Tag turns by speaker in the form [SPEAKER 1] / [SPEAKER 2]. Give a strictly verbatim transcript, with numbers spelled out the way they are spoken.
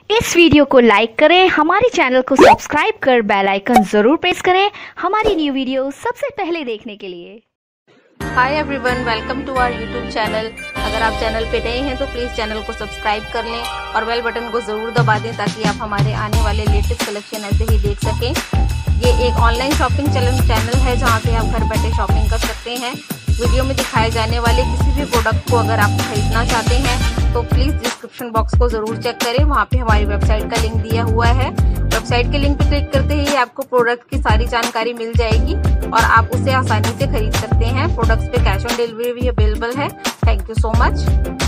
[SPEAKER 1] इस वीडियो को लाइक करें, हमारे चैनल को सब्सक्राइब कर बेल आइकन जरूर प्रेस करें हमारी न्यू वीडियो सबसे पहले देखने के लिए।
[SPEAKER 2] Hi everyone, welcome to our YouTube channel. अगर आप चैनल पे नए हैं तो प्लीज़ चैनल को सब्सक्राइब कर लें और बेल बटन को ज़रूर दबा दें ताकि आप हमारे आने वाले लेटेस्ट कलेक्शन ऐसे ही देख सकें। ये एक ऑनलाइन शॉपिंग चैनल है जहाँ पे आप घर बैठे शॉपिंग कर सकते हैं। वीडियो में दिखाए जाने वाले किसी भी प्रोडक्ट को अगर आप खरीदना चाहते हैं तो प्लीज़ डिस्क्रिप्शन बॉक्स को ज़रूर चेक करें, वहाँ पे हमारी वेबसाइट का लिंक दिया हुआ है। वेबसाइट के लिंक पे क्लिक करते ही आपको प्रोडक्ट की सारी जानकारी मिल जाएगी और आप उसे आसानी से खरीद सकते हैं। प्रोडक्ट्स पे कैश ऑन डिलीवरी भी अवेलेबल है। Thank you so much.